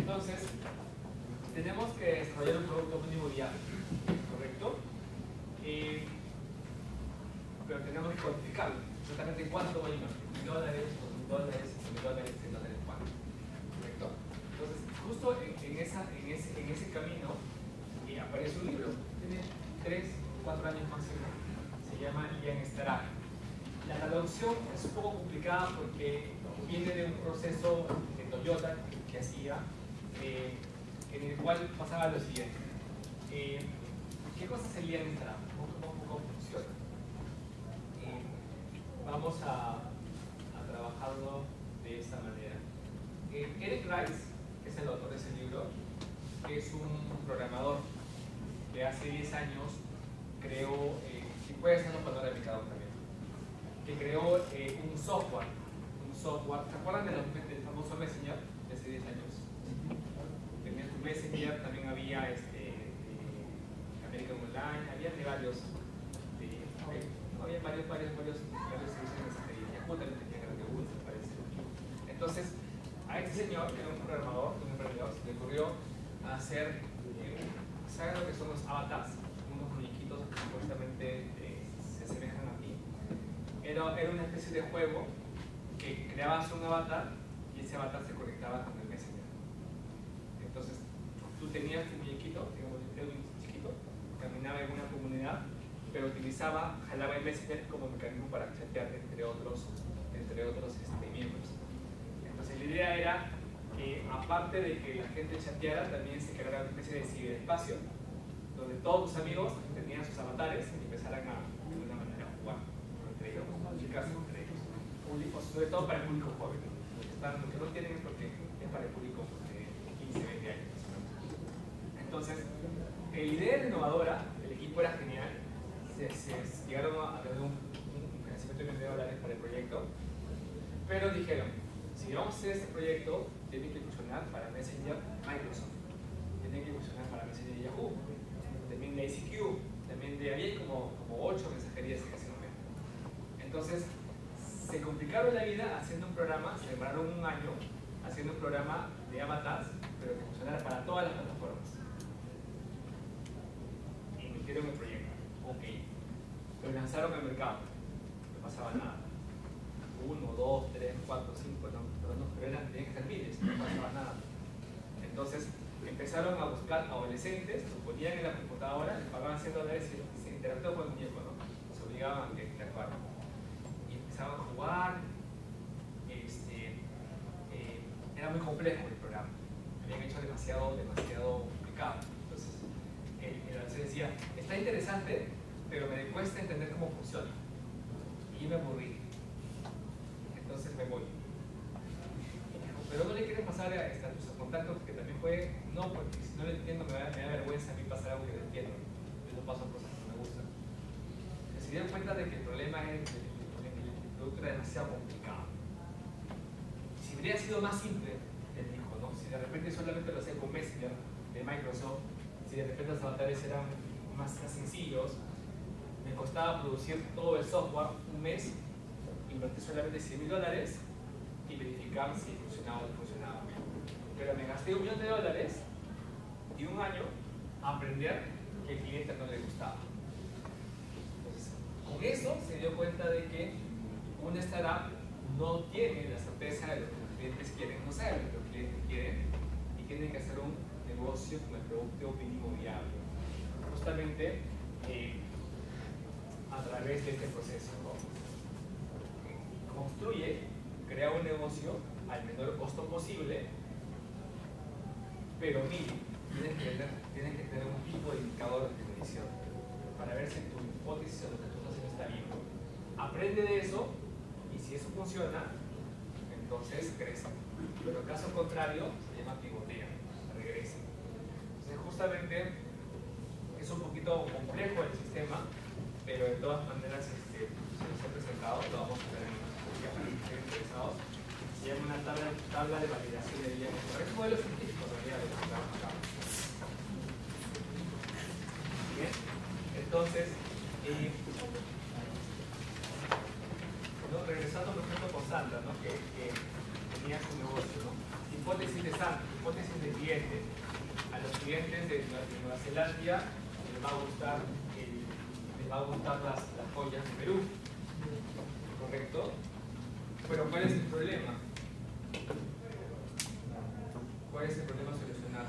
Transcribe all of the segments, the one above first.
Entonces, tenemos que desarrollar un producto mínimo viable, ¿correcto? Pero tenemos que cuantificarlo, exactamente cuánto va a invertir, $1,000, $2,000, $5,000, $100, cuánto, ¿correcto? Entonces, justo en ese camino aparece un libro, tiene 3 o 4 años máximo, se llama Lean Startup. La traducción es un poco complicada porque viene de un proceso de Toyota que hacía, en el cual pasaba lo siguiente. ¿Qué cosa es el Lean Startup? ¿Cómo funciona? Vamos a trabajarlo de esta manera. Eric Rice, que es el autor de ese libro, es un programador que hace 10 años creó, y puede ser un panoramicador también, que creó un software. ¿Se acuerdan del famoso Messenger de hace 10 años? Tenía tu Messenger, también había American Online, había varios servicios de mensajería. Yahoo también tenía, creo que Google, me parece. Entonces, a este señor, que era un programador, un emprendedor, se le ocurrió hacer, ¿saben lo que son los avatars? Unos muñequitos que supuestamente se asemejan a ti. Era una especie de juego que creabas un avatar y ese avatar se conectaba con el Messenger. Entonces, tú tenías tu muñequito, digamos, era un chiquito, caminaba en una comunidad, pero jalaba el Messenger como mecanismo para chatear entre otros miembros. Entonces, la idea era que, aparte de que la gente chateara, también se creara una especie de ciberespacio donde todos tus amigos tenían sus avatares y empezaran de alguna manera a jugar entre ellos, comunicarse entre ellos. Sobre todo para el público joven. Lo que no tienen es porque es para el público de 15, 20 años. Entonces, la idea era innovadora, el equipo era genial, llegaron a tener un financiamiento de $1 millones para el proyecto, pero dijeron, si vamos a hacer este proyecto, tiene que funcionar para Messenger Microsoft, tiene que funcionar para Messenger Yahoo, también de ICQ, también había como 8 mensajerías en ese momento. Entonces, se complicaron la vida haciendo un programa, se demoraron un año haciendo un programa de avatars, pero que funcionara para todas las plataformas. Emitieron el proyecto, ok. Lo lanzaron al mercado, no pasaba nada. 1, 2, 3, 4, 5, pero tenían que ser miles, no pasaba nada. Entonces empezaron a buscar adolescentes, los ponían en la computadora, les pagaban $100 y se interactuaban con el muñeco, ¿no? Se obligaban a que interactuaran. Y empezaban a jugar. Era muy complejo el programa, habían hecho demasiado complicado. Entonces el adolescente decía, está interesante, pero me cuesta entender cómo funciona. Y yo me aburrí. Entonces me voy. Pero no le quieres pasar a tus contactos, porque también fue, no, porque si no lo entiendo me da vergüenza a mí pasar algo que no entiendo. Yo no paso cosas que me gustan. Se dieron cuenta de que el problema es que el producto era demasiado complicado. Si hubiera sido más simple, él dijo, ¿no? Si de repente solamente lo hacía con Messenger de Microsoft, si de repente los avatares eran más sencillos, me costaba producir todo el software un mes, invertir solamente $100 millones y verificar si funcionaba o no funcionaba. Pero me gasté $1 millón y un año a aprender que el cliente no le gustaba. Entonces, con eso se dio cuenta de que una startup no tiene la certeza de lo que los clientes quieren, no sabe lo que los clientes quieren y tienen que hacer un negocio con el producto mínimo viable. Justamente a través de este proceso, ¿no? Construye, crea un negocio al menor costo posible, pero mínimo. Tienes que tener un tipo de indicador de medición para ver si tu hipótesis o lo que tú estás haciendo está bien. Aprende de eso y si eso funciona, entonces crece. Pero en caso contrario, se llama pivotea, regresa. Entonces, justamente es un poquito complejo el sistema, pero de todas maneras, se nos ha presentado, lo vamos a ver en los interesados. Se llama una tabla de validación de Lean Startup. Es un modelo científico en realidad de lo que estamos acá. Bien, entonces, regresando por ejemplo con Sandra, ¿no? que tenía su negocio, ¿no? Y hipótesis de SAM, hipótesis de cliente. A los clientes de Nueva Zelanda les va a gustar las joyas de Perú, ¿correcto? Pero ¿cuál es el problema? ¿Cuál es el problema a solucionar?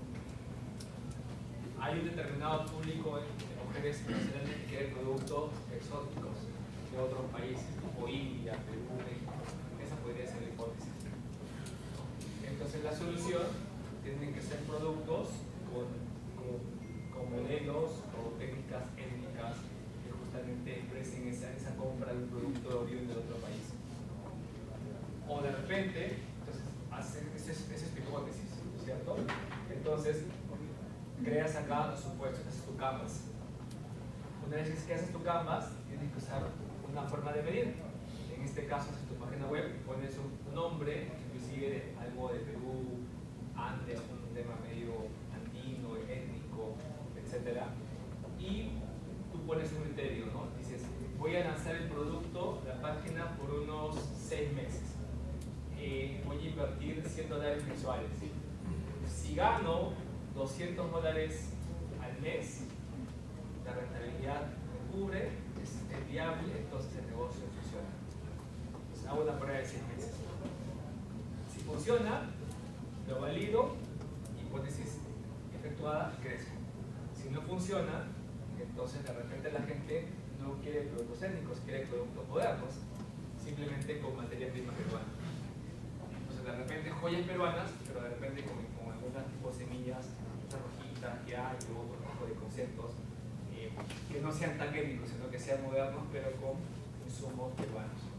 Hay un determinado público de mujeres neozelandesas que quiere productos exóticos de otros países, como India, Perú, México. Esa podría ser la hipótesis. Entonces la solución tienen que ser productos con modelos o técnicas étnicas que justamente expresen esa compra de un producto oriundo de otro país. O de repente, entonces, esa es tu hipótesis, ¿cierto? Entonces, creas acá los supuestos, haces tu canvas. Una vez que haces tu canvas, tienes que usar una forma de medir. En este caso, haces tu página web, pones un nombre, inclusive de algo de Perú, Andes, un tema medio andino, étnico, etc. Y tú pones un criterio, ¿no? Dices, voy a lanzar el producto, la página, por unos 6 meses. Voy a invertir $100 mensuales. Si gano $200 al mes, la rentabilidad me cubre, es viable, entonces el negocio funciona. Entonces hago una prueba de 6 meses. Si funciona, lo valido, hipótesis efectuada, crezco. Si no funciona, entonces de repente la gente no quiere productos étnicos, quiere productos modernos, simplemente con materia prima peruana. Entonces de repente joyas peruanas, pero de repente con algunas tipo semillas rojitas que hay, o otro tipo de conceptos que no sean tan étnicos, sino que sean modernos, pero con insumos peruanos.